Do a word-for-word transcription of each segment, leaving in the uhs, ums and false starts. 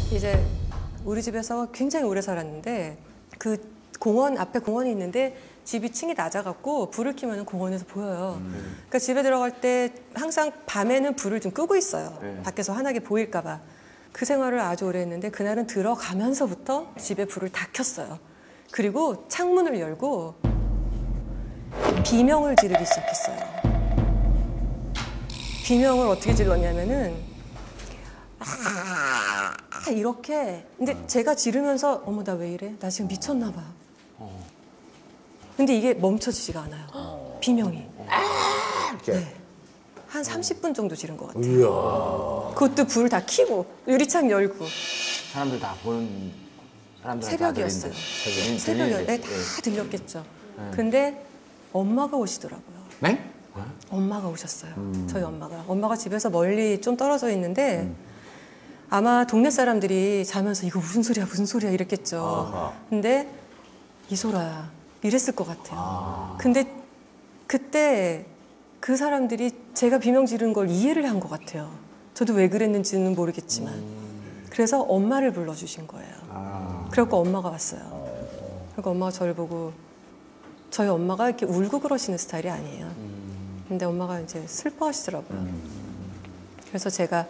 이제 우리 집에서 굉장히 오래 살았는데 그 공원 앞에 공원이 있는데 집이 층이 낮아갖고 불을 켜면 공원에서 보여요. 음. 그러니까 집에 들어갈 때 항상 밤에는 불을 좀 끄고 있어요. 네. 밖에서 환하게 보일까봐. 그 생활을 아주 오래 했는데 그날은 들어가면서부터 집에 불을 다 켰어요. 그리고 창문을 열고 비명을 지르기 시작했어요. 비명을 어떻게 질렀냐면은 아 이렇게. 근데 제가 지르면서 어머 나 왜 이래? 나 지금 미쳤나 봐. 근데 이게 멈춰지지가 않아요. 어. 비명이. 아, 네. 한 삼십 분 정도 지른 것 같아요. 이야. 그것도 불 다 켜고 유리창 열고. 사람들 다 보는 사람들 새벽이었어요. 새벽. 새벽이었. 네, 다 들렸겠죠. 네. 근데 엄마가 오시더라고요. 네? 엄마가 오셨어요. 음. 저희 엄마가. 엄마가 집에서 멀리 좀 떨어져 있는데 음. 아마 동네 사람들이 자면서 이거 무슨 소리야 무슨 소리야 이랬겠죠. 아하. 근데 이소라야. 이랬을 것 같아요. 아. 근데 그때 그 사람들이 제가 비명 지른 걸 이해를 한 것 같아요. 저도 왜 그랬는지는 모르겠지만. 음. 그래서 엄마를 불러주신 거예요. 아. 그래갖고 엄마가 왔어요. 그러니까 엄마가 저를 보고 저희 엄마가 이렇게 울고 그러시는 스타일이 아니에요. 음. 근데 엄마가 이제 슬퍼하시더라고요. 음. 그래서 제가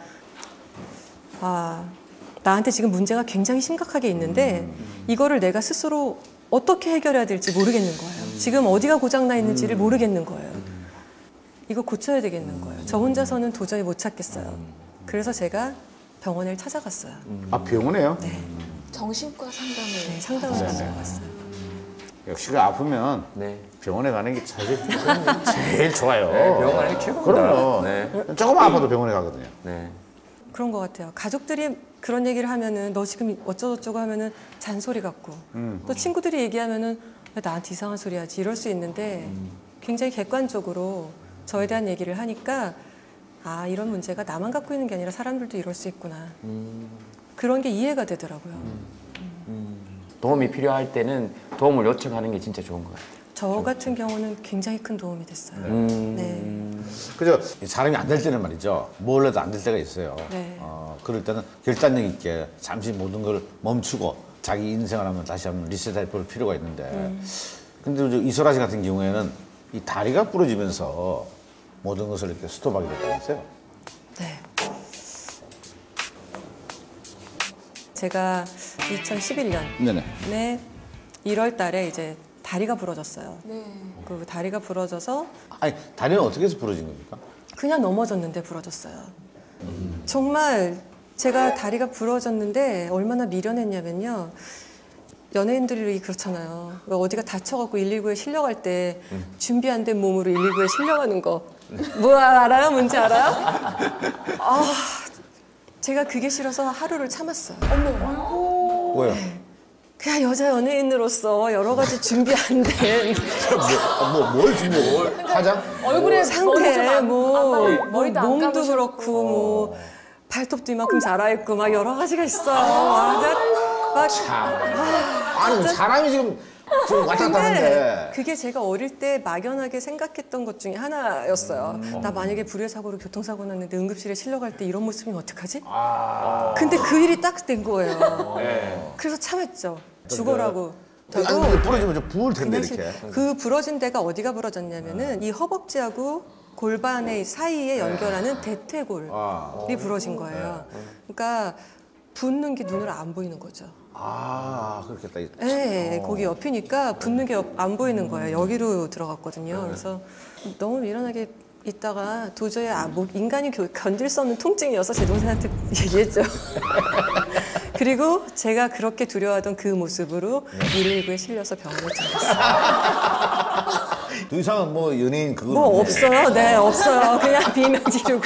아 나한테 지금 문제가 굉장히 심각하게 있는데 음. 이거를 내가 스스로 어떻게 해결해야 될지 모르겠는 거예요. 음. 지금 어디가 고장나 있는지를 음. 모르겠는 거예요. 음. 이거 고쳐야 되겠는 거예요. 저 혼자서는 도저히 못 찾겠어요. 음. 그래서 제가 병원을 찾아갔어요. 음. 아 병원에요? 네. 정신과 상담을 네, 상담을 받으러 갔어요. 역시 아프면 네. 병원에 가는 게 사실 제일 좋아요. 네, 병원에 최고입니다. 그럼요. 네. 조금만 아파도 병원에 가거든요. 네. 그런 것 같아요. 가족들이 그런 얘기를 하면은 너 지금 어쩌고저쩌고 하면은 잔소리 같고 음. 또 친구들이 얘기하면은 왜 나한테 이상한 소리 하지 이럴 수 있는데 음. 굉장히 객관적으로 저에 대한 얘기를 하니까 아 이런 문제가 나만 갖고 있는 게 아니라 사람들도 이럴 수 있구나. 음. 그런 게 이해가 되더라고요. 음. 음. 도움이 필요할 때는 도움을 요청하는 게 진짜 좋은 것 같아요. 저 같은 경우는 굉장히 큰 도움이 됐어요. 음. 네. 그죠? 사람이 안 될 때는 말이죠. 뭘 해도 안 될 때가 있어요. 네. 어, 그럴 때는 결단력 있게 잠시 모든 걸 멈추고 자기 인생을 한번 다시 한번 리셋해 볼 필요가 있는데. 음. 근데 이소라 씨 같은 경우에는 이 다리가 부러지면서 모든 것을 이렇게 스톱하게 됐다면서요? 네. 제가 이천십일 년에 일월 달에 이제 다리가 부러졌어요. 네. 그 다리가 부러져서 아니 다리는 어떻게 해서 부러진 겁니까? 그냥 넘어졌는데 부러졌어요. 음. 정말 제가 다리가 부러졌는데 얼마나 미련했냐면요. 연예인들이 그렇잖아요. 어디가 다쳐갖고 일일구에 실려갈 때 음. 준비 안 된 몸으로 일일구에 실려가는 거. 뭐 알아요? 뭔지 알아요? 아, 제가 그게 싫어서 하루를 참았어요. 어머, 아이고. 왜요? 네. 그냥 여자 연예인으로서 여러 가지 준비 안 된. 뭐, 뭘 준비해? 화장? 얼굴에 상태, 뭐, 아, 뭐 몸도 그렇고, 뭐, 어. 발톱도 이만큼 자라있고, 막 여러 가지가 있어요. 아, 막. 참. 아, 아니, 사람이 지금, 지금 왔다 갔다 하는데. 그게 제가 어릴 때 막연하게 생각했던 것 중에 하나였어요. 음. 나 만약에 불의의 사고로 교통사고 났는데 응급실에 실려갈 때 이런 모습이면 어떡하지? 아. 근데 그 일이 딱 된 거예요. 네. 그래서 참았죠. 죽어라고. 아니, 근데 부러지면 좀 부을 텐데, 이렇게. 그 부러진 데가 어디가 부러졌냐면은 이 허벅지하고 골반의 사이에 연결하는 대퇴골이 아. 부러진 거예요. 그러니까 붓는 게 눈으로 안 보이는 거죠. 아, 그렇겠다. 네, 거기 옆이니까 붓는 게 안 보이는 거예요. 여기로 들어갔거든요. 그래서 너무 미련하게 있다가 도저히 아, 뭐 인간이 견딜 수 없는 통증이어서 제 동생한테 얘기했죠. 그리고 제가 그렇게 두려워하던 그 모습으로 일일구에 실려서 병원에 들어갔어요. 더 이상은 뭐 연예인 그거 뭐 없어요. 네, 없어요. 그냥 비명 지르고.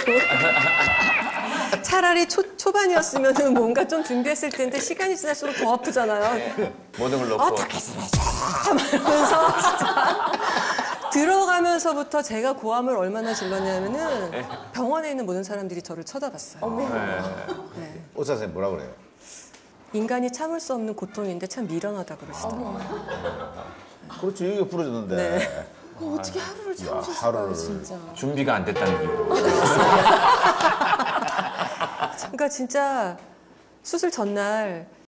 차라리 초, 초반이었으면 뭔가 좀 준비했을 텐데 시간이 지날수록 더 아프잖아요. 모든 걸 놓고. 어, 이러면서 진짜 들어가면서부터 제가 고함을 얼마나 질렀냐면은 병원에 있는 모든 사람들이 저를 쳐다봤어요. 네. 의사 선생님 뭐라 그래요? 인간이 참을 수 없는 고통인데 참 미련하다 그러시더라고요. 그렇죠. 이게 부러졌는데. 네. 어, 어떻게 하루를 참으셨을까요, 하루를. 진짜. 준비가 안 됐다는 이유로. 그러니까 진짜 수술 전날